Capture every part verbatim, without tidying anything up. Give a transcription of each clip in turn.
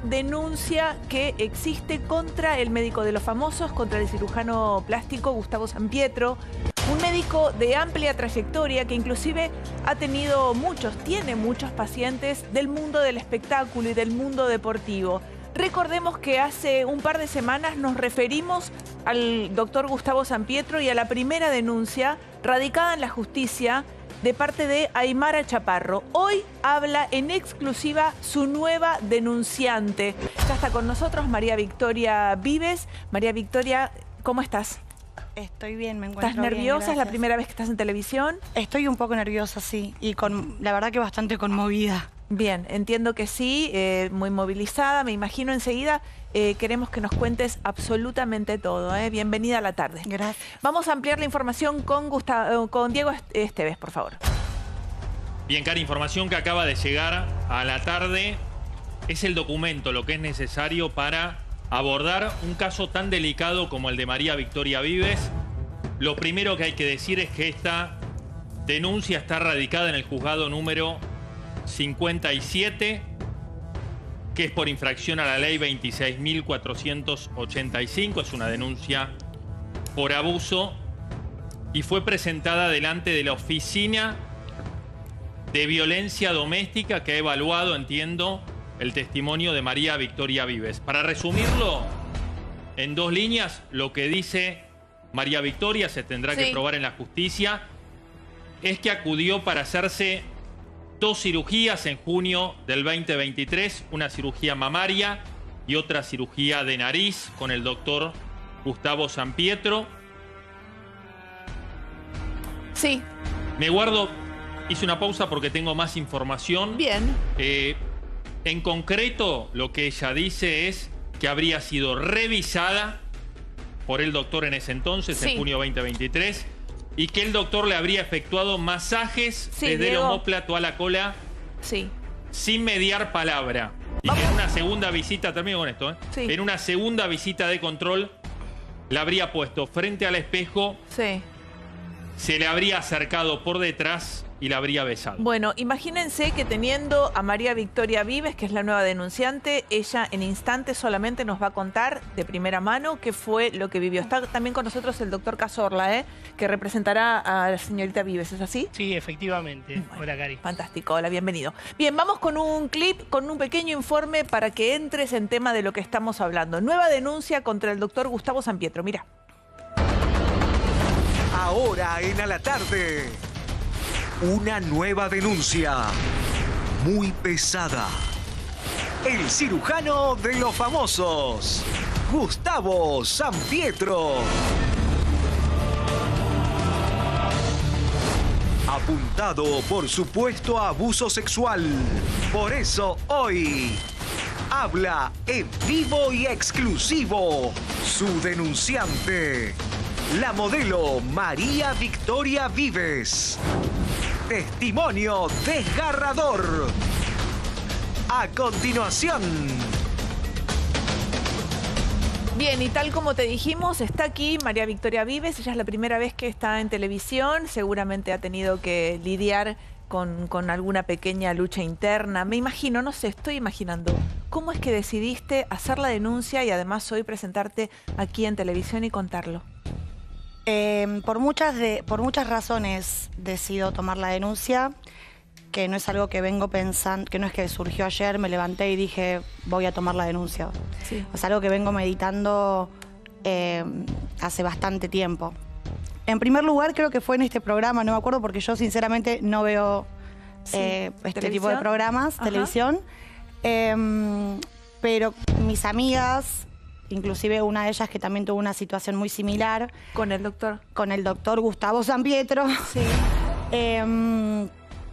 denuncia que existe contra el médico de los famosos, contra el cirujano plástico Gustavo Sampietro, un médico de amplia trayectoria que inclusive ha tenido muchos, tiene muchos pacientes del mundo del espectáculo y del mundo deportivo. Recordemos que hace un par de semanas nos referimos al doctor Gustavo Sampietro y a la primera denuncia radicada en la justicia de parte de Aymara Chaparro. Hoy habla en exclusiva su nueva denunciante. Ya está con nosotros María Victoria Vives. María Victoria, ¿cómo estás? Estoy bien, me encuentro ¿Estás nerviosa? bien, ¿Es la primera vez que estás en televisión? Estoy un poco nerviosa, sí, y con la verdad que bastante conmovida. Bien, entiendo que sí, eh, muy movilizada, me imagino enseguida. Eh, queremos que nos cuentes absolutamente todo. ¿eh? Bienvenida a la tarde. Gracias. Vamos a ampliar la información con, Gustavo, con Diego Esteves, por favor. Bien, Cari, información que acaba de llegar a la tarde. Es el documento, lo que es necesario para abordar un caso tan delicado como el de María Victoria Vives. Lo primero que hay que decir es que esta denuncia está radicada en el juzgado número cincuenta y siete, que es por infracción a la ley veintiséis mil cuatrocientos ochenta y cinco. Es una denuncia por abuso y fue presentada delante de la Oficina de Violencia Doméstica, que ha evaluado, entiendo, el testimonio de María Victoria Vives. Para resumirlo en dos líneas, lo que dice María Victoria, se tendrá sí. que probar en la justicia, es que acudió para hacerse dos cirugías en junio del veinte veintitrés, una cirugía mamaria y otra cirugía de nariz con el doctor Gustavo Sampietro. Sí. Me guardo, hice una pausa porque tengo más información. Bien. Eh, en concreto, lo que ella dice es que habría sido revisada por el doctor en ese entonces, sí. en junio veinte veintitrés, y que el doctor le habría efectuado masajes sí, desde Diego. el omóplato a la cola sí. sin mediar palabra. Y que en una segunda visita, termino con esto, ¿eh? Sí. En una segunda visita de control la habría puesto frente al espejo, Sí. se le habría acercado por detrás y la habría besado. Bueno, imagínense que teniendo a María Victoria Vives, que es la nueva denunciante, ella en instantes solamente nos va a contar de primera mano qué fue lo que vivió. Está también con nosotros el doctor Cazorla, ¿eh? que representará a la señorita Vives, ¿es así? Sí, efectivamente. Bueno, hola, Cari. Fantástico, hola, bienvenido. Bien, vamos con un clip, con un pequeño informe para que entres en tema de lo que estamos hablando. Nueva denuncia contra el doctor Gustavo Sampietro, mira. Ahora en A la Tarde, una nueva denuncia muy pesada. El cirujano de los famosos, Gustavo Sampietro. Apuntado por supuesto abuso sexual. Por eso hoy habla en vivo y exclusivo su denunciante, la modelo María Victoria Vives. Testimonio desgarrador. A continuación. Bien, y tal como te dijimos, está aquí María Victoria Vives. Ella es la primera vez que está en televisión. Seguramente ha tenido que lidiar con, con alguna pequeña lucha interna. Me imagino, no sé, estoy imaginando. ¿Cómo es que decidiste hacer la denuncia y además hoy presentarte aquí en televisión y contarlo? Eh, por, muchas de, por muchas razones decido tomar la denuncia, que no es algo que vengo pensando, que no es que surgió ayer, me levanté y dije voy a tomar la denuncia. Sí. Es algo que vengo meditando eh, hace bastante tiempo. En primer lugar, creo que fue en este programa, no me acuerdo porque yo sinceramente no veo Sí. eh, este ¿Televisión? tipo de programas, Ajá. televisión, eh, pero mis amigas, inclusive una de ellas que también tuvo una situación muy similar, Con el doctor. con el doctor Gustavo Sampietro, Sí. eh,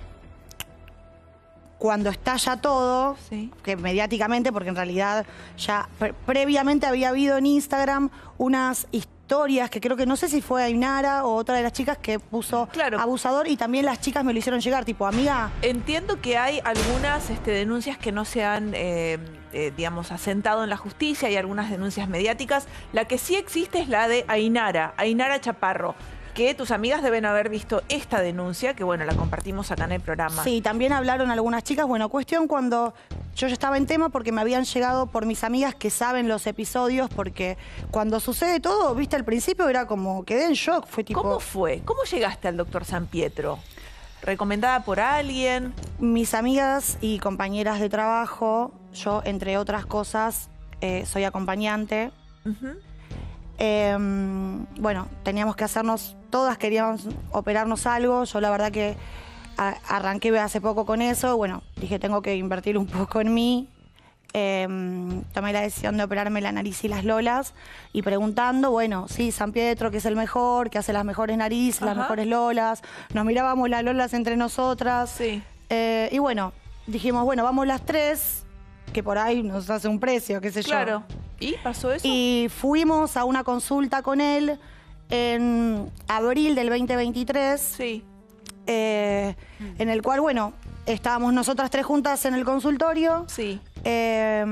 cuando estalla todo, Sí. que mediáticamente, porque en realidad ya pre previamente había habido en Instagram unas historias que creo que no sé si fue Ainara o otra de las chicas que puso Claro. abusador, y también las chicas me lo hicieron llegar, tipo, amiga. Entiendo que hay algunas este, denuncias que no se han, eh, eh, digamos, asentado en la justicia. Hay algunas denuncias mediáticas. La que sí existe es la de Ainara, Ainara Chaparro. que tus amigas deben haber visto esta denuncia, que bueno, la compartimos acá en el programa. Sí, también hablaron algunas chicas. Bueno, cuestión cuando yo ya estaba en tema porque me habían llegado por mis amigas que saben los episodios, porque cuando sucede todo, viste, al principio era como, quedé en shock, fue tipo... ¿Cómo fue? ¿Cómo llegaste al doctor San Pietro? ¿Recomendada por alguien? Mis amigas y compañeras de trabajo, yo, entre otras cosas, eh, soy acompañante. Uh-huh. Eh, bueno, teníamos que hacernos, todas queríamos operarnos algo. Yo la verdad que a, arranqué hace poco con eso. Bueno, dije, tengo que invertir un poco en mí. Eh, tomé la decisión de operarme la nariz y las lolas. Y preguntando, bueno, sí, San Pietro, que es el mejor, que hace las mejores narices, Ajá. las mejores lolas. Nos mirábamos las lolas entre nosotras. Sí. Eh, y bueno, dijimos, bueno, vamos las tres, que por ahí nos hace un precio, qué sé yo. Claro. ¿Y pasó eso? Y fuimos a una consulta con él en abril del veinte veintitrés, Sí. eh, en el cual, bueno, estábamos nosotras tres juntas en el consultorio. Sí. eh,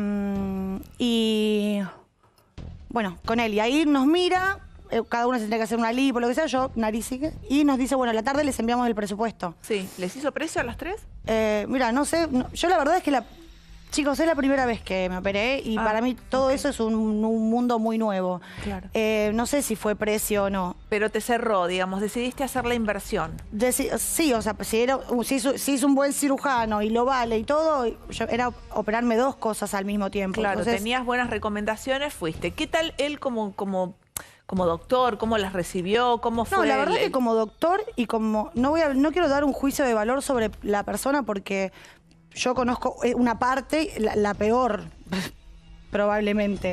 y, bueno, con él. Y ahí nos mira, eh, cada uno se tiene que hacer una lipo, lo que sea, yo, nariz y, y nos dice, bueno, a la tarde les enviamos el presupuesto. Sí. ¿Les hizo precio a las tres? Eh, mira, no sé, no, yo la verdad es que la... Chicos, es la primera vez que me operé y Ah, para mí todo ok. eso es un, un mundo muy nuevo. Claro. Eh, no sé si fue precio o no. Pero te cerró, digamos, decidiste hacer la inversión. Deci- sí, o sea, si, era, si, es, si es un buen cirujano y lo vale y todo, yo, era operarme dos cosas al mismo tiempo. Claro, Entonces, tenías buenas recomendaciones, fuiste. ¿Qué tal él como, como, como doctor? ¿Cómo las recibió? ¿Cómo fue? no, la verdad el- que como doctor y como... No, voy a, no quiero dar un juicio de valor sobre la persona porque yo conozco una parte, la, la peor, probablemente.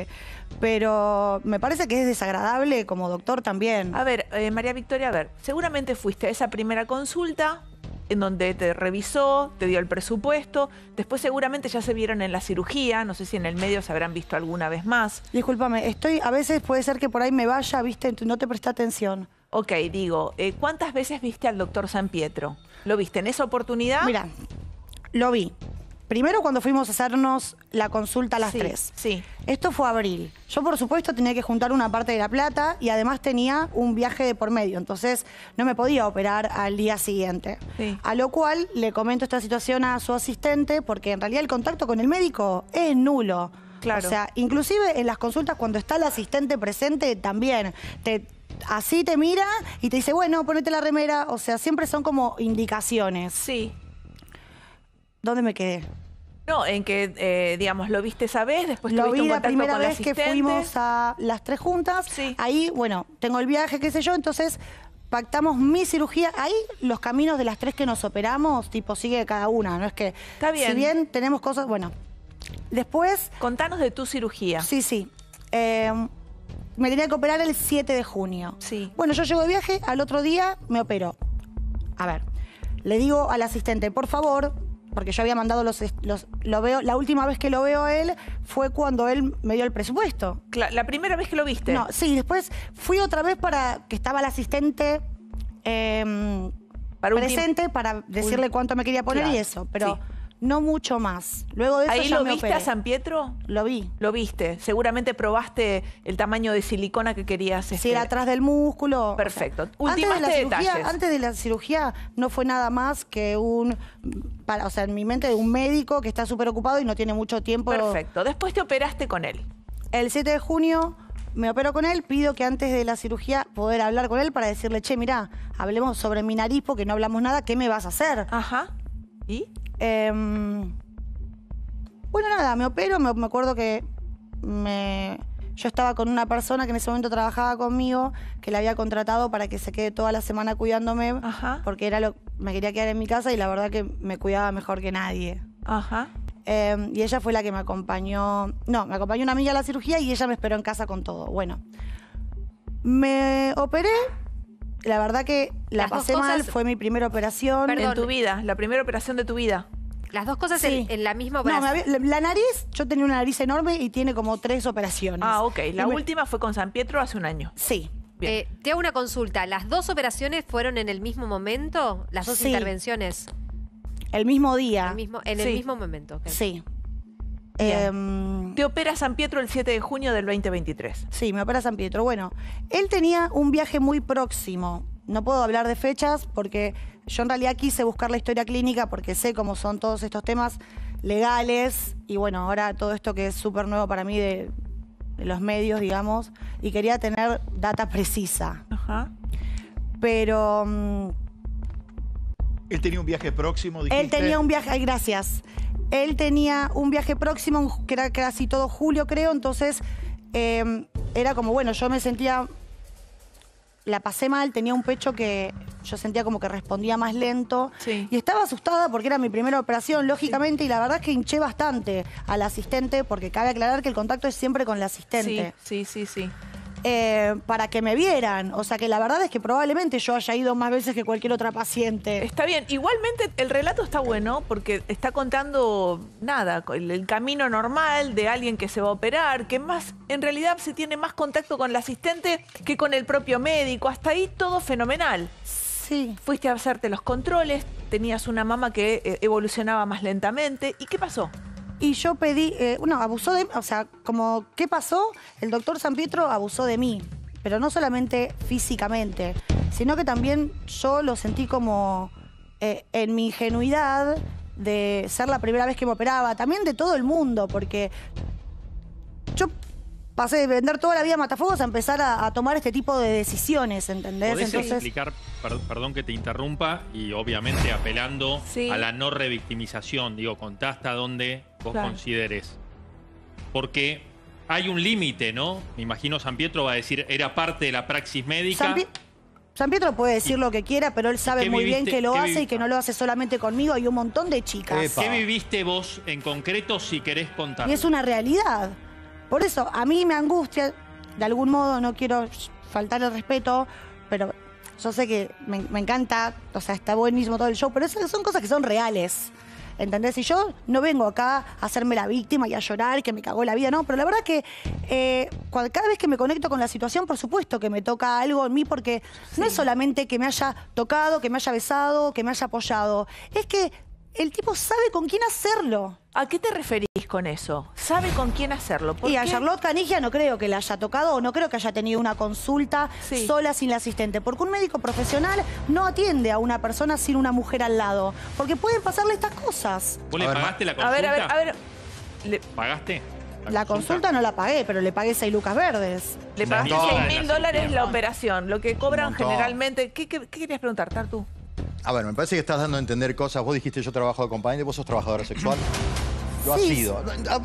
Pero me parece que es desagradable como doctor también. A ver, eh, María Victoria, a ver, seguramente fuiste a esa primera consulta en donde te revisó, te dio el presupuesto, después seguramente ya se vieron en la cirugía, no sé si en el medio se habrán visto alguna vez más. Discúlpame, estoy, a veces puede ser que por ahí me vaya, viste, no te presté atención. Ok, digo, eh, ¿cuántas veces viste al doctor San Pietro? ¿Lo viste en esa oportunidad? Mira, lo vi. Primero cuando fuimos a hacernos la consulta a las Sí, tres. sí. Esto fue abril. Yo, por supuesto, tenía que juntar una parte de la plata y además tenía un viaje de por medio. Entonces, no me podía operar al día siguiente. Sí. A lo cual le comento esta situación a su asistente porque en realidad el contacto con el médico es nulo. Claro. O sea, inclusive en las consultas cuando está el asistente presente también te... Así te mira y te dice, bueno, ponete la remera. O sea, siempre son como indicaciones. Sí. ¿Dónde me quedé? No, en que, eh, digamos, lo viste esa vez, después Lo tuviste vi un la contacto primera con la vez que asistente. fuimos a las tres juntas. Sí. Ahí, bueno, tengo el viaje, qué sé yo, entonces pactamos mi cirugía. Ahí los caminos de las tres que nos operamos, tipo, sigue cada una. No es que... Está bien. Si bien tenemos cosas... Bueno, después... Contanos de tu cirugía. Sí, sí. Eh, me tenía que operar el siete de junio. Sí. Bueno, yo llego de viaje, al otro día me opero. A ver, le digo al asistente, por favor, porque yo había mandado los, los... Lo veo, la última vez que lo veo a él fue cuando él me dio el presupuesto. Cla- La primera vez que lo viste. No, sí, después fui otra vez para que estaba el asistente eh, Para un presente tiempo- para decirle un- cuánto me quería poner Claro, y eso, pero sí. no mucho más. Luego de eso ¿Ahí ya lo me viste operé. a San Pietro? Lo vi. Lo viste. Seguramente probaste el tamaño de silicona que querías. Si este, era atrás del músculo. Perfecto. O sea, antes, de Ultimaste la cirugía, detalles. antes de la cirugía no fue nada más que un, para, o sea, en mi mente de un médico que está súper ocupado y no tiene mucho tiempo. Perfecto. Después te operaste con él. El siete de junio me opero con él, pido que antes de la cirugía poder hablar con él para decirle, che, mirá, hablemos sobre mi nariz porque no hablamos nada, ¿qué me vas a hacer? Ajá. ¿Y? Em, bueno, nada, me opero, me, me acuerdo que me, yo estaba con una persona que en ese momento trabajaba conmigo, que la había contratado para que se quede toda la semana cuidándome, Ajá. porque era lo, me quería quedar en mi casa y la verdad que me cuidaba mejor que nadie. Ajá. Eh, y ella fue la que me acompañó, no, me acompañó una amiga a la cirugía y ella me esperó en casa con todo. Bueno, me operé, la verdad que la Las dos pasé mal, cosas- fue mi primera operación. Perdón. En tu vida. La primera operación de tu vida. Las dos cosas Sí. en, en la misma No, me operación. había- la, la nariz, yo tenía una nariz enorme y tiene como tres operaciones. Ah, ok. La Y me- última fue con San Pietro hace un año. Sí. Bien. Eh, te hago una consulta. ¿Las dos operaciones fueron en el mismo momento? ¿Las dos Sí. intervenciones? El mismo día. El mismo, en Sí. el mismo momento. ok. Sí. Bien. Em, Te opera San Pietro el siete de junio del veinte veintitrés. sí, me opera San Pietro. Bueno, él tenía un viaje muy próximo. no puedo hablar de fechas porque yo en realidad quise buscar la historia clínica porque sé cómo son todos estos temas legales y bueno, ahora todo esto que es súper nuevo para mí de, de los medios, digamos, y quería tener data precisa. Ajá. Pero... Um, Él tenía un viaje próximo, dijiste. Él tenía un viaje, ay, gracias. Él tenía un viaje próximo, que era casi todo julio, creo, entonces eh, era como, bueno, yo me sentía, la pasé mal, tenía un pecho que yo sentía como que respondía más lento. Sí. Y estaba asustada porque era mi primera operación, lógicamente, sí. Y la verdad es que hinché bastante al asistente, porque cabe aclarar que el contacto es siempre con el asistente. Sí, sí, sí, sí. Eh, para que me vieran. O sea que la verdad es que probablemente yo haya ido más veces que cualquier otra paciente. Está bien. Igualmente el relato está bueno porque está contando nada, el, el camino normal de alguien que se va a operar, que más en realidad se tiene más contacto con el asistente que con el propio médico. Hasta ahí todo fenomenal. Sí. Fuiste a hacerte los controles, tenías una mama que eh, evolucionaba más lentamente. ¿Y qué pasó? Y yo pedí, eh, bueno, abusó de mí, o sea, como, ¿qué pasó? El doctor San Pietro abusó de mí, pero no solamente físicamente, sino que también yo lo sentí como eh, en mi ingenuidad de ser la primera vez que me operaba, también de todo el mundo, porque yo pasé de vender toda la vida matafuegos a empezar a, a tomar este tipo de decisiones, ¿entendés? ¿Podés Entonces, explicar, per, perdón que te interrumpa, y obviamente apelando sí. a la no revictimización, digo, contá hasta dónde vos claro. consideres? Porque hay un límite, ¿no? Me imagino San Pietro va a decir, era parte de la praxis médica. San, Pi San Pietro puede decir lo que quiera, pero él sabe muy viviste, bien que lo hace vivi... y que no lo hace solamente conmigo. Hay un montón de chicas. Epa. ¿Qué viviste vos en concreto, si querés contar? Y es una realidad. Por eso, a mí me angustia, de algún modo no quiero faltar el respeto, pero yo sé que me, me encanta, o sea, está buenísimo todo el show, pero esas son cosas que son reales, ¿entendés? Y yo no vengo acá a hacerme la víctima y a llorar, que me cagó la vida, no, pero la verdad que eh, cuando, cada vez que me conecto con la situación, por supuesto que me toca algo en mí, porque sí. No es solamente que me haya tocado, que me haya besado, que me haya apoyado, es que el tipo sabe con quién hacerlo. ¿A qué te referís con eso? ¿Sabe con quién hacerlo? ¿Por y qué? a Charlotte Canigia no creo que le haya tocado o no creo que haya tenido una consulta sí. sola sin la asistente. Porque un médico profesional no atiende a una persona sin una mujer al lado. Porque pueden pasarle estas cosas. ¿Vos le pagaste la consulta? A ver, a ver, a ver. Le... ¿Pagaste? La, la consulta? consulta no la pagué, pero le pagué seis lucas verdes. Le pagaste seis mil dólares la operación. Lo que cobran generalmente... ¿Qué, qué, qué querías preguntar, Tartu? A ver, me parece que estás dando a entender cosas. Vos dijiste yo trabajo de compañía, vos sos trabajadora sexual. Lo has sí, sido.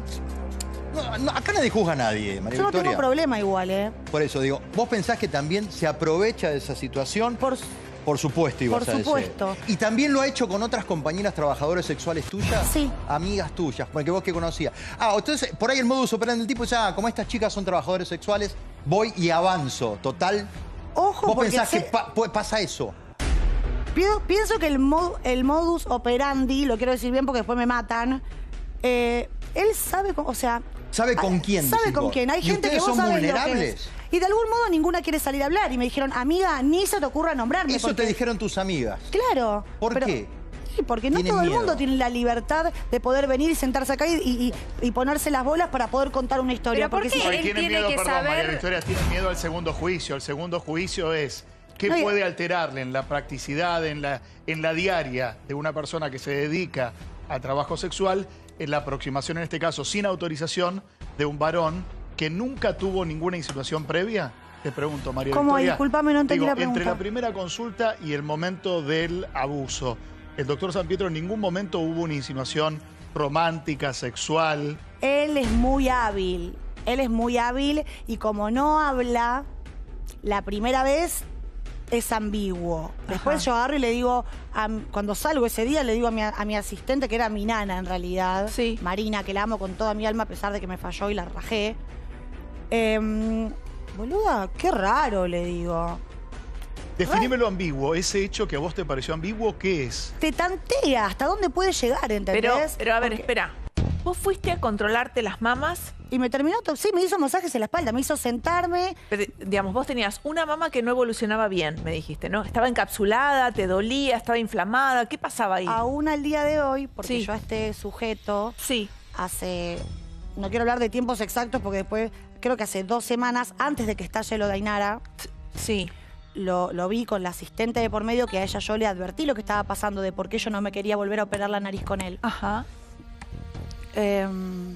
No, no, acá nadie juzga a nadie, María Yo no Victoria. tengo problema igual, ¿eh? Por eso digo, ¿vos pensás que también se aprovecha de esa situación? Por, por supuesto, ibas por a decir. supuesto. ¿Y también lo ha hecho con otras compañeras trabajadoras sexuales tuyas? Sí. Amigas tuyas, porque vos que conocías. Ah, entonces, por ahí el modus operandi del tipo, ya, como estas chicas son trabajadores sexuales, voy y avanzo. Total. Ojo, ¿Vos porque pensás se... que pa pasa eso? Pienso que el, mod, el modus operandi, lo quiero decir bien porque después me matan, eh, él sabe, con, o sea... ¿Sabe con quién? Sabe con quién. Hay ¿Y gente que vos son sabés vulnerables? Lo que es. Y de algún modo ninguna quiere salir a hablar. Y me dijeron, amiga, ni se te ocurra nombrarme. Eso porque... te dijeron tus amigas. Claro. ¿Por pero... qué? Sí, porque no todo el miedo. mundo tiene la libertad de poder venir y sentarse acá y, y, y ponerse las bolas para poder contar una historia. ¿Pero por porque qué? si... No, y Él tiene tiene miedo, que perdón, saber- María Victoria, tiene miedo al segundo juicio. El segundo juicio es qué No, y- puede alterarle en la practicidad, en la, en la diaria de una persona que se dedica al trabajo sexual, en la aproximación, en este caso, sin autorización, de un varón que nunca tuvo ninguna insinuación previa. Te pregunto, María ¿Cómo? Victoria. Disculpame, no entendí Digo, la pregunta. entre la primera consulta y el momento del abuso, el doctor San Pietro en ningún momento hubo una insinuación romántica, sexual. Él es muy hábil. Él es muy hábil y como no habla, la primera vez es ambiguo. Después Ajá. yo agarro y le digo, a, cuando salgo ese día, le digo a mi, a mi asistente, que era mi nana en realidad, Sí. Marina, que la amo con toda mi alma a pesar de que me falló y la rajé. Eh, boluda, qué raro, le digo. Definime lo ambiguo. Ese hecho que a vos te pareció ambiguo, ¿qué es? Te tantea, ¿hasta dónde puede llegar, entendés? Pero, pero a ver, Porque- espera. ¿Vos fuiste a controlarte las mamas? Y me terminó, to- sí, me hizo masajes en la espalda, me hizo sentarme. Pero, digamos, vos tenías una mama que no evolucionaba bien, me dijiste, ¿no? Estaba encapsulada, te dolía, estaba inflamada. ¿Qué pasaba ahí? Aún al día de hoy, porque Sí. yo a este sujeto Sí. hace, no quiero hablar de tiempos exactos porque después, creo que hace dos semanas, antes de que estalle lo de Ainara, Sí. lo, lo vi con la asistente de por medio, que a ella yo le advertí lo que estaba pasando, de por qué yo no me quería volver a operar la nariz con él. Ajá. Eh,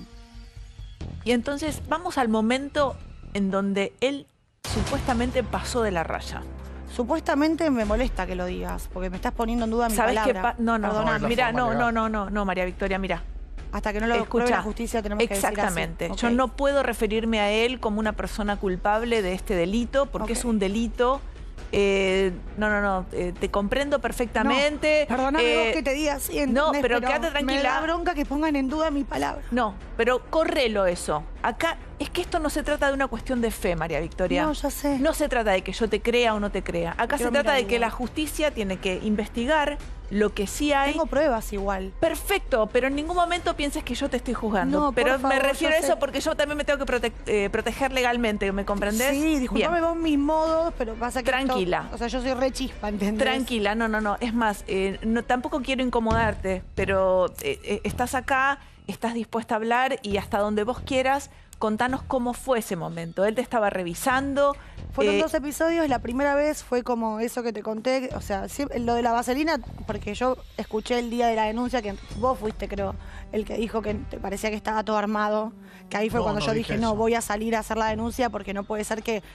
Y entonces vamos al momento en donde él supuestamente pasó de la raya. supuestamente me molesta que lo digas, porque me estás poniendo en duda mi ¿Sabes qué? palabra. pa- No, no, Perdóname. es la mira, forma no, legal. no, no, no, no, María Victoria, mira. Hasta que no lo pruebe la justicia tenemos que decir así. exactamente. Yo Ok. no puedo referirme a él como una persona culpable de este delito, porque Ok. es un delito. Eh, no, no, no, eh, te comprendo perfectamente. No, perdóname Eh, vos que te diga así, no, ¿entendés? pero quédate Me tranquila. da bronca que pongan en duda mi palabra. No, pero correlo eso. Acá es que esto no se trata de una cuestión de fe, María Victoria. No, ya sé. No se trata de que yo te crea o no te crea. Acá Quiero se trata mirar de que bien. la justicia tiene que investigar lo que sí hay. Tengo pruebas igual. Perfecto, pero en ningún momento pienses que yo te estoy juzgando. No, por pero favor, me refiero a yo eso sé. porque yo también me tengo que prote- eh, proteger legalmente, ¿me comprendés? Sí, disculpame Bien. vos mis modos, pero pasa que Tranquila. esto- o sea, yo soy re chispa, ¿entendés? Tranquila, no, no, no. Es más, eh, no, tampoco quiero incomodarte, pero eh, eh, estás acá, estás dispuesta a hablar y hasta donde vos quieras, contanos cómo fue ese momento. Él te estaba revisando. Fueron eh, dos episodios, la primera vez fue como eso que te conté, o sea, siempre- lo de la vaselina, porque yo escuché el día de la denuncia, que vos fuiste, creo, el que dijo que te parecía que estaba todo armado, que ahí fue No, cuando no yo dije dije, no, eso. voy a salir a hacer la denuncia porque no puede ser que...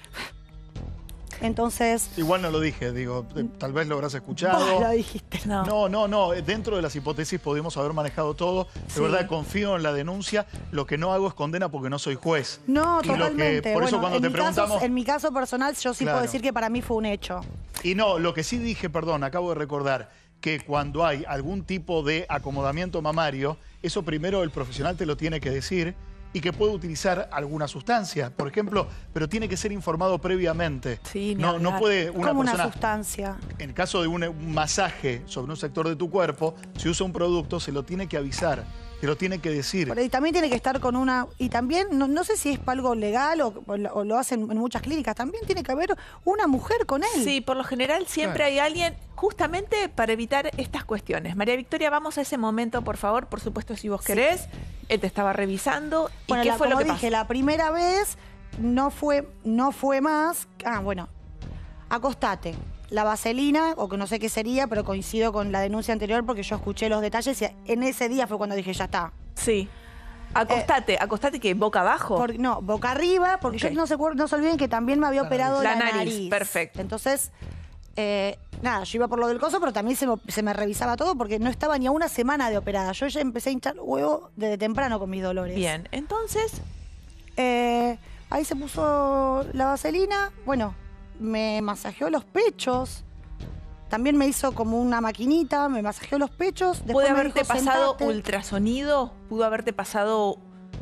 Entonces, Igual no lo dije, digo, eh, tal vez lo habrás escuchado. vos lo dijiste. no. No, no, no. eh, Dentro de las hipótesis pudimos haber manejado todo. De Sí. verdad, confío en la denuncia. Lo que no hago es condena porque no soy juez. No, Y lo que- totalmente. por eso Bueno, cuando en te mi caso- preguntamos... en mi caso personal, yo sí Claro. puedo decir que para mí fue un hecho. Y no, lo que sí dije, perdón, acabo de recordar, que cuando hay algún tipo de acomodamiento mamario, eso primero el profesional te lo tiene que decir y que puede utilizar alguna sustancia, por ejemplo, pero tiene que ser informado previamente. Sí, ni no, no hablar. puede una Como una persona... sustancia. En el caso de un, un masaje sobre un sector de tu cuerpo, si usa un producto, se lo tiene que avisar, se lo tiene que decir. Por ahí también tiene que estar con una... Y también, no, no sé si es algo legal o, o lo- o lo hacen en muchas clínicas, también tiene que haber una mujer con él. Sí, por lo general siempre Claro. hay alguien justamente para evitar estas cuestiones. María Victoria, vamos a ese momento, por favor, por supuesto, si vos querés. Él te estaba revisando. ¿Y Bueno, qué la- fue lo como que dije, pasó? la primera vez no fue, no fue más... Ah, bueno, acostate. La vaselina, o que no sé qué sería, pero coincido con la denuncia anterior porque yo escuché los detalles y en ese día fue cuando dije, ya está. Sí. Acostate, acostate que boca abajo. Por- no, boca arriba, porque Ok. yo no se, acuer- no se olviden que también me había La operado nariz. la, La nariz. nariz, perfecto. Entonces, eh, nada, yo iba por lo del coso, pero también se me, se me revisaba todo porque no estaba ni a una semana de operada. Yo ya empecé a hinchar huevo desde temprano con mis dolores. Bien, entonces, Eh, ahí se puso la vaselina, bueno, me masajeó los pechos. También me hizo como una maquinita, me masajeó los pechos. Después ¿puede me haberte dijo, pasado "Sentate". ultrasonido? ¿Pudo haberte pasado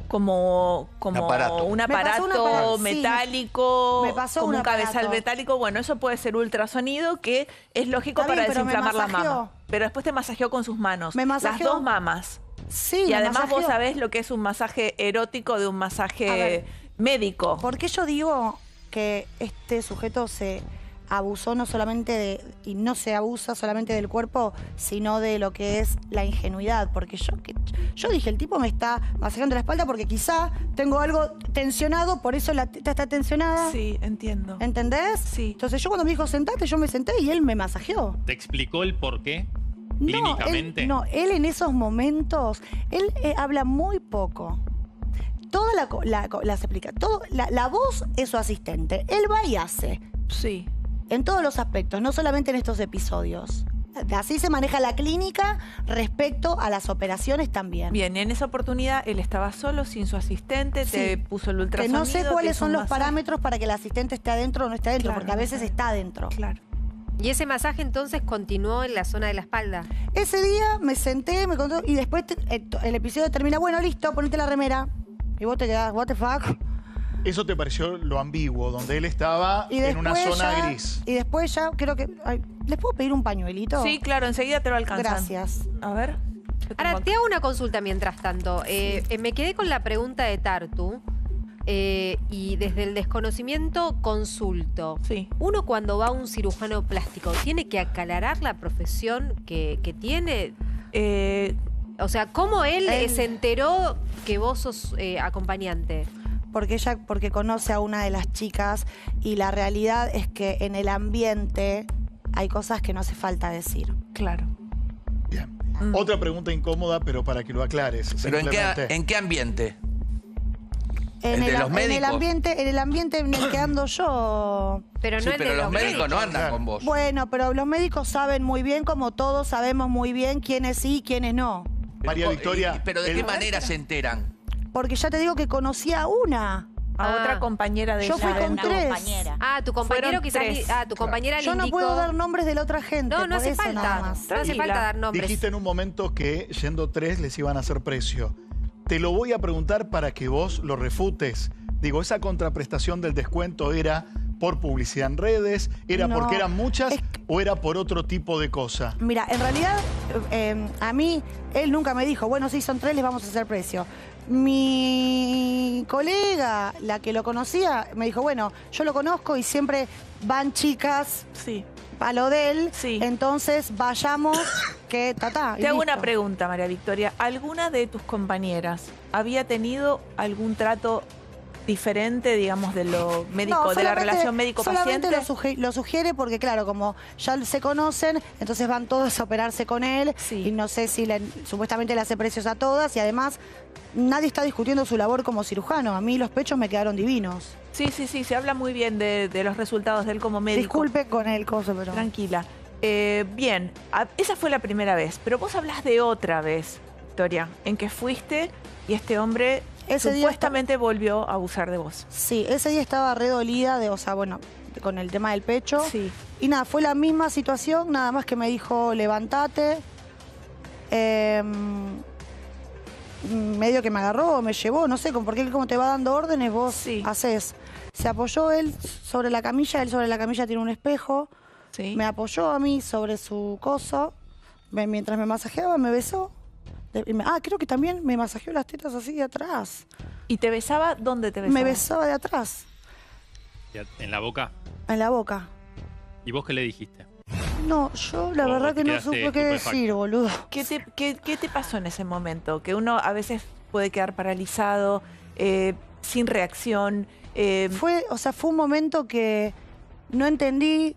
como, como aparato. un Me pasó aparato, un aparato, sí, me- metálico? me pasó como un un, cabezal aparato. metálico. Bueno, eso puede ser ultrasonido, que es lógico Está para bien, pero me desinflamar la masajeó. mama. Pero después te masajeó con sus manos. Me Las masajeó. dos mamas. Sí, Y me además vos masajeó. sabés lo que es un masaje erótico de un A masaje ver. médico. ¿Por qué yo digo que este sujeto se abusó no solamente de, y no se abusa solamente del cuerpo, sino de lo que es la ingenuidad? Porque yo, que- yo dije, el tipo me está masajeando la espalda porque quizá tengo algo tensionado, por eso la teta está tensionada. Sí, entiendo. ¿Entendés? Sí. Entonces yo cuando me dijo sentate, yo me senté y él me masajeó. ¿Te explicó el por qué? No, Clínicamente. él, no, él en esos momentos, él eh, habla muy poco. Toda la, co- la, co- las explica, todo, la, la voz es su asistente. Él va y hace. Sí. En todos los aspectos, no solamente en estos episodios. Así se maneja la clínica respecto a las operaciones también. Bien, y en esa oportunidad él estaba solo, sin su asistente, te Sí. puso el Que ultrasonido. no sé te cuáles hizo son un los masaje. parámetros para que el asistente esté adentro o no esté adentro, Claro, porque a no veces sé. está adentro. Claro. Y ese masaje entonces continuó en la zona de la espalda. Ese día me senté, me contó, y después te- el, el episodio termina, bueno, listo, ponete la remera. Y vos te quedás, what the fuck. Eso te pareció lo ambiguo, donde él estaba Y en una después zona ya- gris. Y después ya creo que... ay, ¿les puedo pedir un pañuelito? Sí, claro, enseguida te lo alcanzan. Gracias. A ver. yo tengo Ahora, acá. te hago una consulta mientras tanto. Eh, eh, me quedé con la pregunta de Tartu eh, y desde el desconocimiento consulto. Sí. Uno cuando va a un cirujano plástico, ¿tiene que aclarar la profesión que, que tiene? Eh, O sea, ¿cómo él, eh, Él- se enteró que vos sos eh, acompañante? porque ella porque conoce a una de las chicas y la realidad es que en el ambiente hay cosas que no hace falta decir. Claro. Bien. Mm. Otra pregunta incómoda, pero para que lo aclares. ¿Pero en qué, en qué ambiente? En ¿El el, de los en médicos? el ambiente, en el ambiente en el que ando yo. Pero no Sí, el pero de los los médicos médicos. no andan Claro. con vos. Bueno, pero los médicos saben muy bien, como todos sabemos muy bien quiénes sí y quiénes no. María Pero, Victoria, ¿y- ¿Pero de el- qué manera se enteran? Porque ya te digo que conocí a una. A Ah. otra compañera de Yo ella. fui con Una tres. compañera. Ah, tu compañero Fueron quizás... tres. li- Ah, tu compañera le Yo no indicó- puedo dar nombres de la otra gente. No, no por hace eso falta. nada más. No hace Tranquila. falta dar nombres. dijiste en un momento que yendo tres les iban a hacer precio. Te lo voy a preguntar para que vos lo refutes. Digo, ¿esa contraprestación del descuento era por publicidad en redes? ¿Era No, porque eran muchas es- o era por otro tipo de cosa? Mira, en realidad, eh, a mí, él nunca me dijo, bueno, sí, son tres, les vamos a hacer precio. Mi colega, la que lo conocía, me dijo, bueno, yo lo conozco y siempre van chicas Sí. a lo de él, Sí. entonces vayamos, que tatá. y Te hago una listo. pregunta, María Victoria. ¿Alguna de tus compañeras había tenido algún trato diferente, digamos, de lo médico, No, de la solamente- relación médico-paciente? Solamente lo, sugi- lo sugiere porque, claro, como ya se conocen, entonces van todos a operarse con él. Sí. Y no sé si le- supuestamente le hace precios a todas. Y además, nadie está discutiendo su labor como cirujano. A mí los pechos me quedaron divinos. Sí, sí, sí, se habla muy bien de, de los resultados de él como médico. Disculpe con el coso, pero... Tranquila. Eh, bien, a- esa fue la primera vez, pero vos hablas de otra vez, Victoria, en que fuiste y este hombre Ese día supuestamente volvió a abusar de vos. Sí, ese día estaba re dolida, de, o sea, bueno, con el tema del pecho. Sí. Y nada, fue la misma situación, nada más que me dijo, levantate. Eh, medio que me agarró, me llevó, no sé, porque él como te va dando órdenes, vos Sí. haces. Se apoyó él sobre la camilla, él sobre la camilla tiene un espejo. Sí. Me apoyó a mí sobre su coso. Me- mientras me masajeaba, me besó. De- y me- ah, creo que también me masajeó las tetas así de atrás. ¿Y te besaba? ¿Dónde te besaba? Me besaba de atrás, ¿En la boca? en la boca. ¿Y vos qué le dijiste? No, yo la O verdad vos te que no quedaste supe qué estupefacta. decir, boludo. ¿Qué te, qué, qué te pasó en ese momento? Que uno a veces puede quedar paralizado, eh, sin reacción. eh, Fue, o sea, fue un momento que no entendí.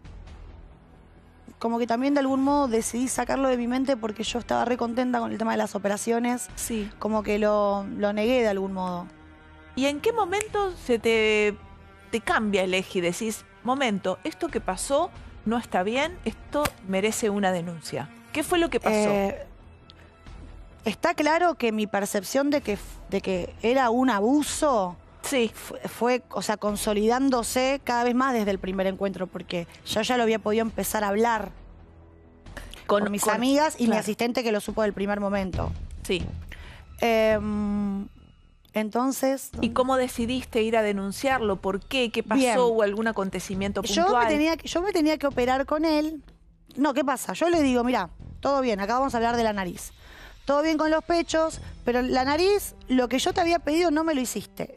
Como que también de algún modo decidí sacarlo de mi mente porque yo estaba re contenta con el tema de las operaciones. sí. Como que lo, lo negué de algún modo. ¿Y en qué momento se te, te cambia el eje y decís, momento, esto que pasó no está bien, esto merece una denuncia? ¿Qué fue lo que pasó? Eh, está claro que mi percepción de que, de que era un abuso sí. fue, fue, o sea, consolidándose cada vez más desde el primer encuentro, porque yo ya lo había podido empezar a hablar con, mis con- amigas y mi claro. asistente que lo supo del primer momento. Sí. Em, entonces, ¿Y cómo decidiste ir a denunciarlo? ¿Por qué? ¿Qué pasó? Bien. ¿Hubo algún acontecimiento yo puntual? me, tenía, que- yo me tenía que operar con él. No, ¿qué pasa? Yo le digo, mira, todo bien, acá vamos a hablar de la nariz. Todo bien con los pechos, pero la nariz, lo que yo te había pedido no me lo hiciste.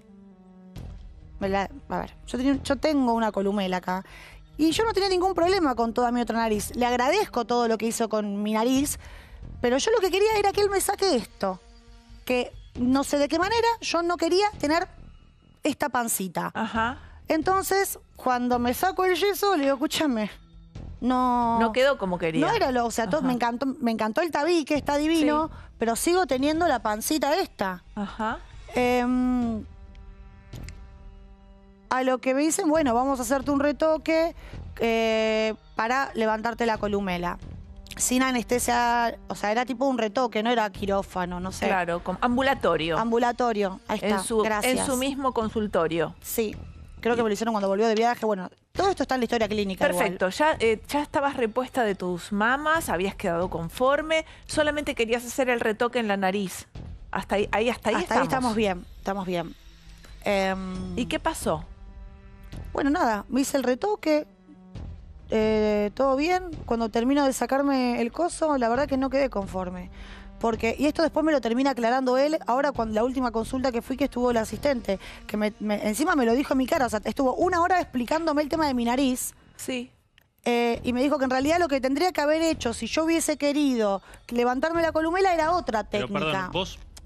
Me la- a ver, yo, tenía- yo tengo una columela acá. Y yo no tenía ningún problema con toda mi otra nariz. Le agradezco todo lo que hizo con mi nariz, pero yo lo que quería era que él me saque esto. Que no sé de qué manera, yo no quería tener esta pancita. Ajá. Entonces, cuando me saco el yeso, le digo, escúchame, no... No quedó como quería. No era lo, o sea, todo- Ajá. me encantó, me encantó el tabique, está divino, Sí. pero sigo teniendo la pancita esta. Ajá. Em, a lo que me dicen, bueno, vamos a hacerte un retoque eh, para levantarte la columela. Sin anestesia, o sea, era tipo un retoque, no era quirófano, no sé. Claro, como ambulatorio. Ambulatorio, ahí está, en, su, gracias. en su mismo consultorio. Sí, creo que me lo hicieron cuando volvió de viaje. Bueno, todo esto está en la historia clínica. igual. Perfecto, ya, eh, ya estabas repuesta de tus mamas, habías quedado conforme, solamente querías hacer el retoque en la nariz. Hasta ahí, ahí hasta ahí Hasta ahí estamos. estamos bien, estamos bien. Em, ¿Y qué pasó? Bueno, nada, me hice el retoque, eh, todo bien. Cuando termino de sacarme el coso, la verdad que no quedé conforme. Porque, y esto después me lo termina aclarando él, ahora cuando la última consulta que fui, que estuvo el asistente, que me- me- encima me lo dijo en mi cara, o sea, estuvo una hora explicándome el tema de mi nariz. Sí. eh, y me dijo que en realidad lo que tendría que haber hecho, si yo hubiese querido levantarme la columela, era otra Pero técnica. perdón, vos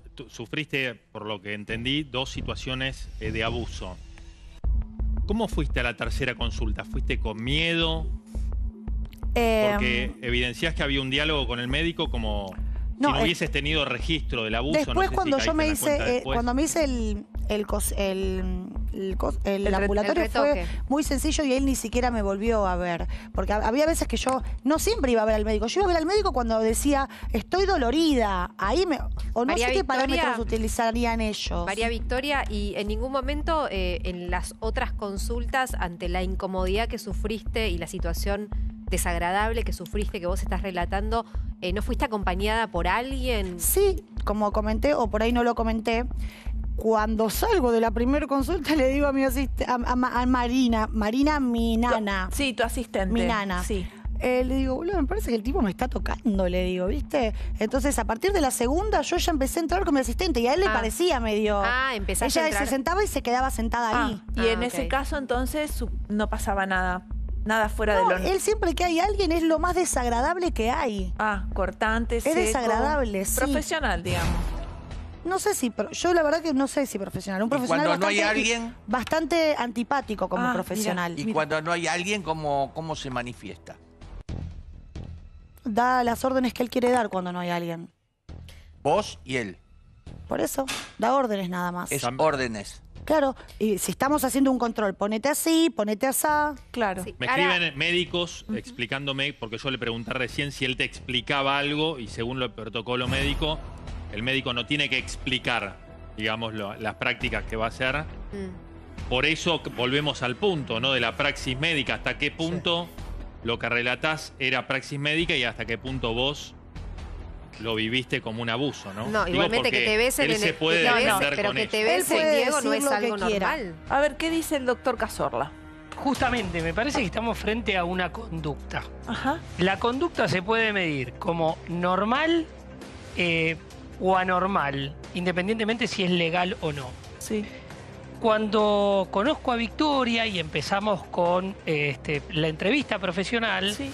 tú sufriste, por lo que entendí, dos situaciones eh, de abuso. ¿Cómo fuiste a la tercera consulta? ¿Fuiste con miedo? Eh, Porque evidenciás que había un diálogo con el médico como No, si no es- hubieses tenido registro del abuso. Después no sé si cuando yo caíste me en la cuenta hice, eh, después. cuando me hice el, el, cos- el, el cos- el El re- ambulatorio el fue retoque. muy sencillo y él ni siquiera me volvió a ver. Porque hab- había veces que yo no siempre iba a ver al médico. Yo iba a ver al médico cuando decía, estoy dolorida. Ahí me. O no María sé qué Victoria- parámetros utilizarían ellos. María Victoria, y en ningún momento eh, en las otras consultas, ante la incomodidad que sufriste y la situación desagradable que sufriste, que vos estás relatando, eh, ¿no fuiste acompañada por alguien? Sí, como comenté, o por ahí no lo comenté. Cuando salgo de la primera consulta le digo a mi asistente, a, a- a Marina, Marina, mi nana. Sí, tu asistente. Mi nana. Sí. Eh, le digo, boludo, me parece que el tipo me está tocando, le digo, ¿viste? Entonces, a partir de la segunda, yo ya empecé a entrar con mi asistente y a él le Ah. parecía medio. Ah, empezaste a Ella entrar. se sentaba y se quedaba sentada Ah, ahí. y en Ah, ese ok. caso, entonces, su- no pasaba nada. Nada fuera No, de lo... él siempre que hay alguien es lo más desagradable que hay. Ah, cortante, seco. desagradable, sí. Profesional, digamos. No sé si, pro- yo la verdad que no sé si profesional. Un Y profesional cuando no hay bastante, alguien- bastante antipático como Ah, profesional. Y cuando no hay alguien, ¿cómo, cómo se manifiesta? Da las órdenes que él quiere dar cuando no hay alguien. Vos y él. Por eso, da órdenes nada más. Es Tam- órdenes. Claro, y si estamos haciendo un control, ponete así, ponete asá. Claro. Sí. Me Ahora- escriben médicos explicándome, porque yo le pregunté recién si él te explicaba algo y según el protocolo médico, el médico no tiene que explicar, digamos, lo- las prácticas que va a hacer. Mm. Por eso c- volvemos al punto, ¿no? De la praxis médica. ¿Hasta qué punto lo que relatás era praxis médica y hasta qué punto vos lo viviste como un abuso, ¿no? No, Digo, igualmente que porque te besen él en se el- puede que te defender besen, pero con que eso. te Él besen, puede Diego, no decir es lo que algo quiera. normal. A ver, ¿qué dice el doctor Cazorla? Justamente, me parece que estamos frente a una conducta. Ajá. La conducta se puede medir como normal eh, o anormal, independientemente si es legal o no. Sí. Cuando conozco a Victoria y empezamos con eh, este, la entrevista profesional, Sí.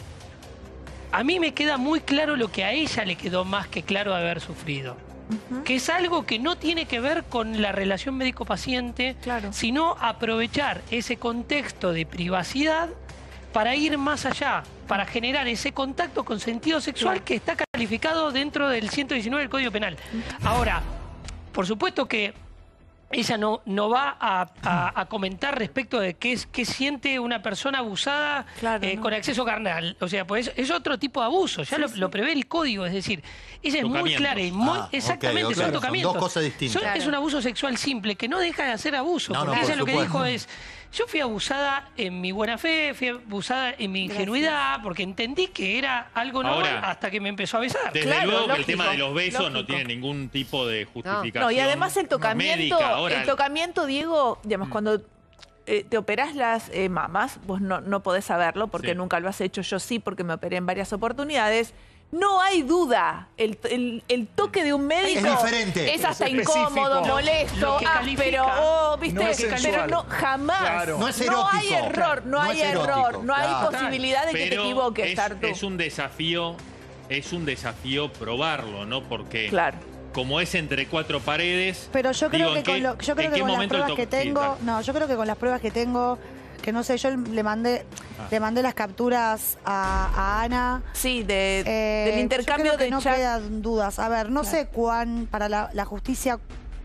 a mí me queda muy claro lo que a ella le quedó más que claro de haber sufrido. Ujú. Que es algo que no tiene que ver con la relación médico-paciente, Claro. sino aprovechar ese contexto de privacidad para ir más allá, para generar ese contacto con sentido sexual que está calificado dentro del ciento diecinueve del Código Penal. Ahora, por supuesto que ella no, no va a, a- a comentar respecto de qué, es, qué siente una persona abusada Claro, eh, no. con acceso carnal. O sea, pues es otro tipo de abuso, ya lo, lo prevé el código, es decir, ella es muy Tocamientos. clara y muy Ah, ok, exactamente, ok. son Son tocamientos. dos cosas distintas. Son- Claro. Es un abuso sexual simple, que no deja de ser abuso, No, no, porque por ella lo que supuesto. dijo es, yo fui abusada en mi buena fe, fui abusada en mi ingenuidad, porque entendí que era algo normal Ahora, hasta que me empezó a besar. Desde Claro, luego que el lógico, tema de los besos no lógico. tiene ningún tipo de justificación. No, y además el tocamiento, médica. Ahora, el tocamiento, Diego, digamos, cuando eh, te operás las eh, mamas, vos no, no podés saberlo porque Sí. nunca lo has hecho, yo sí, porque me operé en varias oportunidades. No hay duda, el, el- el toque de un médico Es diferente. es hasta Es específico. incómodo, Lo- molesto, lo que áspero, califica oh, ¿viste? no es pero sensual. no, jamás. Claro. No es hay erótico. error, no, No hay es error, erótico, no hay claro. posibilidad de que te pero equivoques, es, Tartu. es un desafío, es un desafío probarlo, ¿no? Porque Claro. como es entre cuatro paredes. Pero yo creo digo, que ¿en con, qué- lo- yo creo en que qué con las momento pruebas el que to- sí, tengo, dale. no, yo creo que con las pruebas que tengo, que no sé, yo le mandé, Ah. le mandé las capturas a, a Ana. Sí, de, Eh, del intercambio yo creo que de no chat. quedan dudas. A ver, no Claro. sé cuán, para la, la justicia,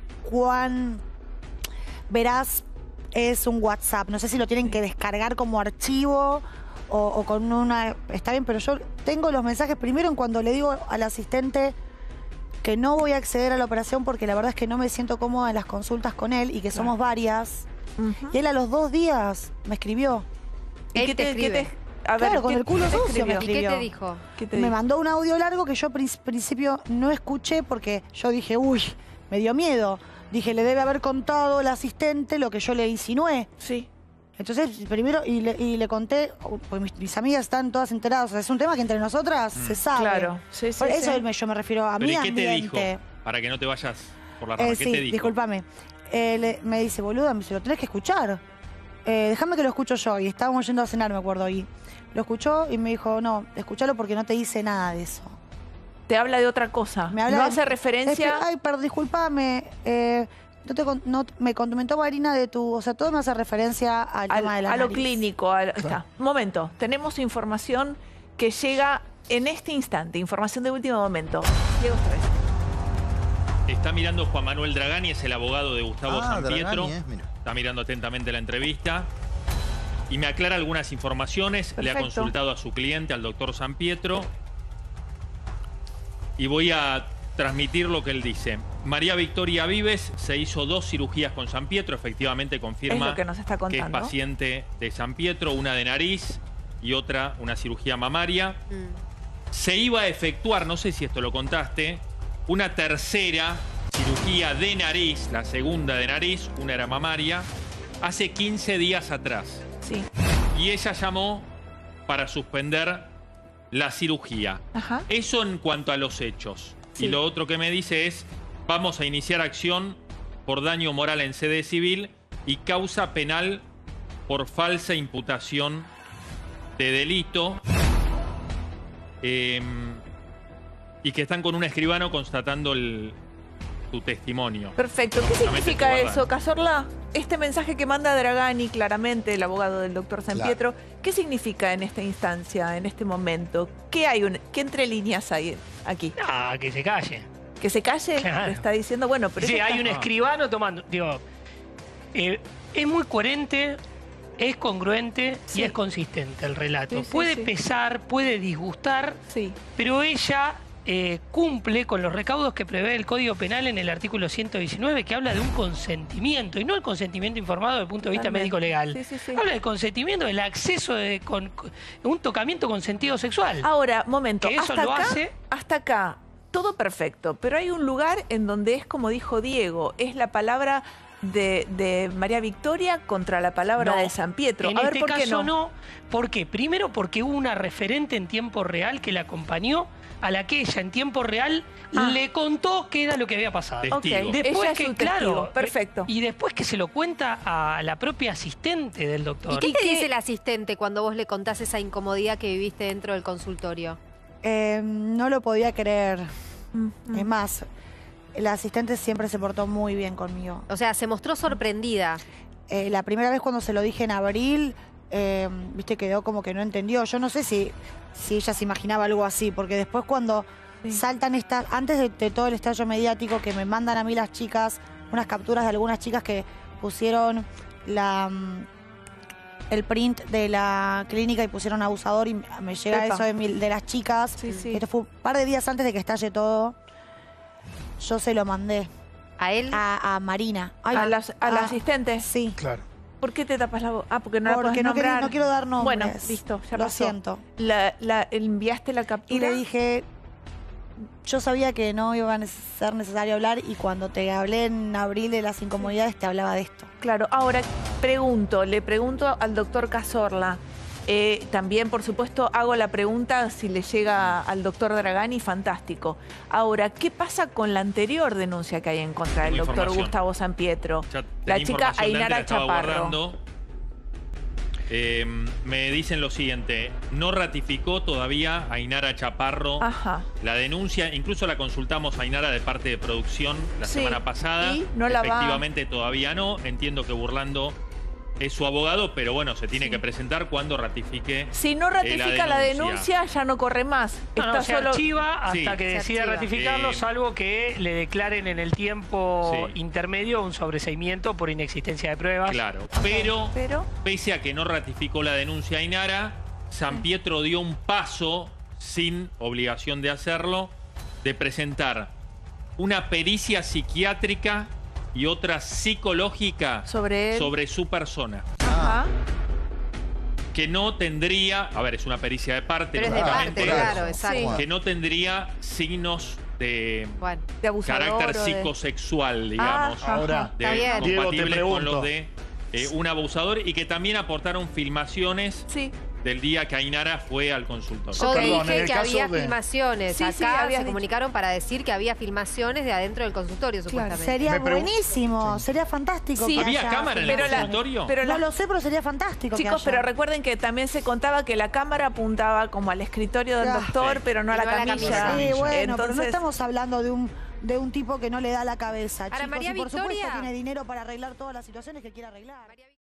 cuán veraz es un WhatsApp. No sé si lo tienen que descargar como archivo o, o con una... Está bien, pero yo tengo los mensajes primero en cuando le digo al asistente que no voy a acceder a la operación porque la verdad es que no me siento cómoda en las consultas con él y que somos varias. Ujú. Y él a los dos días me escribió. ¿Y Él qué te te, qué escribe. te- a ver, Claro, con ¿qué- el culo qué te sucio me escribió? ¿Y qué escribió. te dijo? ¿Qué te Me dijo? mandó un audio largo que yo al principio no escuché porque yo dije, uy, me dio miedo. Dije, le debe haber contado el asistente lo que yo le insinué. Sí. Entonces, primero, y le, y le conté, pues mis, mis amigas están todas enteradas. O sea, es un tema que entre nosotras se sabe. Claro. Sí, sí, Por sí. eso me- yo me refiero a Pero mi ¿y qué te dijo? ambiente. Para que no te vayas por la rama. Eh, ¿Qué sí, te dijo? discúlpame. Eh, le- me dice, boluda, me dice, lo tenés que escuchar. Eh, déjame que lo escucho yo. Y estábamos yendo a cenar, me acuerdo. Y lo escuchó y me dijo, no, escúchalo porque no te dice nada de eso. te habla de otra cosa. Me habla no de- hace referencia... Ay, perdón, discúlpame. Eh, no te con- no- me comentó Marina de tu... O sea, todo me hace referencia al, al- tema de la a lo nariz. clínico. a- está. Un momento, tenemos información que llega en este instante, información de último momento. Diego Estrella. Está mirando Juan Manuel Dragani, es el abogado de Gustavo Ah, San Pietro. Dragani, eh, mira. Está mirando atentamente la entrevista. Y me aclara algunas informaciones. Le ha Perfecto. consultado a su cliente, al doctor San Pietro. Y voy a transmitir lo que él dice. María Victoria Vives se hizo dos cirugías con San Pietro. Efectivamente confirma Es lo que nos está que es contando. paciente de San Pietro. Una de nariz y otra una cirugía mamaria. Mm. Se iba a efectuar, no sé si esto lo contaste, una tercera cirugía de nariz, la segunda de nariz, una era mamaria, hace quince días atrás. Sí. Y ella llamó para suspender la cirugía. Ajá. Eso en cuanto a los hechos. Sí. Y lo otro que me dice es, vamos a iniciar acción por daño moral en sede civil y causa penal por falsa imputación de delito. Eh, y que están con un escribano constatando el, tu testimonio. Perfecto. ¿Qué Justamente significa estoy eso, Cazorla? Este mensaje que manda Dragani, claramente, el abogado del doctor San Claro. Pietro, ¿qué significa en esta instancia, en este momento? ¿Qué hay? Un, ¿Qué entre líneas hay aquí? Ah, que se calle. ¿Que se calle? Claro. Le está diciendo, bueno, pero... Sí, ella hay está- un escribano tomando. Digo, eh, es muy coherente, es congruente Sí. y es consistente el relato. Sí, sí, puede sí. pesar, puede disgustar, Sí. pero ella eh, cumple con los recaudos que prevé el Código Penal en el artículo ciento diecinueve, que habla de un consentimiento, y no el consentimiento informado desde el punto de vista Totalmente. médico-legal. Sí, sí, sí. Habla del consentimiento, del acceso, de con, con- un tocamiento con sentido sexual. Ahora, momento, Que eso hasta lo acá, hace- hasta acá, todo perfecto, pero hay un lugar en donde es como dijo Diego, es la palabra de, de María Victoria contra la palabra No. de San Pietro. En A ver, este ¿por qué caso no? no. ¿Por qué? Primero porque hubo una referente en tiempo real que la acompañó, a la que ella en tiempo real Ah. le contó qué era lo que había pasado. Testigo. Ok, Después ella es que, su claro, testigo. Perfecto. Y después que se lo cuenta a la propia asistente del ¿Y doctor. qué ¿Y te qué- dice el asistente cuando vos le contás esa incomodidad que viviste dentro del consultorio? Eh, no lo podía creer. Mm, Es más, la asistente siempre se portó muy bien conmigo. O sea, se mostró sorprendida. Eh, la primera vez cuando se lo dije en abril, eh, viste, quedó como que no entendió. Yo no sé si, si ella se imaginaba algo así, porque después cuando Sí. saltan estas, antes de, de todo el estallo mediático que me mandan a mí las chicas, unas capturas de algunas chicas que pusieron la mm, el print de la clínica y pusieron abusador y me llega Epa. eso de, mi- de las chicas. Sí, sí. Esto fue un par de días antes de que estalle todo. Yo se lo mandé ¿A él? a, a Marina. Ay, ¿A, las- a la ah, asistente? Sí. Claro. ¿Por qué te tapas la boca? Ah, porque no la Porque podés no, quiero- nombrar. no quiero dar nombres. Bueno, listo, ya Lo pasó. siento. La, la- ¿Enviaste la captura? Y le dije, yo sabía que no iba a ne- ser necesario hablar y cuando te hablé en abril de las incomodidades te hablaba de esto. Claro, ahora pregunto, le pregunto al doctor Cazorla. Eh, también, por supuesto, hago la pregunta si le llega al doctor Dragani, fantástico. Ahora, ¿qué pasa con la anterior denuncia que hay en contra del Tengo doctor información. Gustavo San Pietro? Ya La tenía chica información de antes, Ainara la estaba Chaparro. guardando. Eh, me dicen lo siguiente, no ratificó todavía Ainara Chaparro Ajá. la denuncia, incluso la consultamos a Ainara de parte de producción la Sí, semana pasada. y no la va- Efectivamente todavía no, entiendo que Burlando es su abogado, pero bueno, se tiene Sí. que presentar cuando ratifique. Si no ratifica la denuncia, ya no corre más. No, no, Está se solo... archiva hasta Sí. que Se decida archiva. ratificarlo, Eh, salvo que le declaren en el tiempo Sí. intermedio un sobreseimiento por inexistencia de pruebas. Claro, pero, Pero... pese a que no ratificó la denuncia Ainara, San Pietro dio un paso, sin obligación de hacerlo, de presentar una pericia psiquiátrica y otra psicológica Sobre él. sobre su persona. Ajá. Que no tendría, a ver, es una pericia de parte, Pero es de lógicamente, parte, claro, eso. exacto. que no tendría signos de Bueno, De abusador carácter o de- psicosexual, digamos. Ajá. Ahora, de, Está bien. Diego, te compatibles con pregunto. los de eh, un abusador y que también aportaron filmaciones Sí. del día que Ainara fue al consultorio. Yo Perdón, en dije el que caso había de- filmaciones. Sí, Acá sí, habías se dicho. comunicaron para decir que había filmaciones de adentro del consultorio, supuestamente. Sería Me pregun- buenísimo, sería fantástico. Sí. que ¿Había haya cámara en el pero la- consultorio? pero No la- lo sé, pero sería fantástico. que Chicos, haya. pero recuerden que también se contaba que la cámara apuntaba como al escritorio del Ya. doctor, Sí. pero no a la No a la camilla. camilla. Sí, bueno, pero no Entonces, estamos hablando de un, de un tipo que no le da la cabeza. Ahora, Chicos, María y por supuesto Victoria- tiene dinero para arreglar todas las situaciones que quiera arreglar. María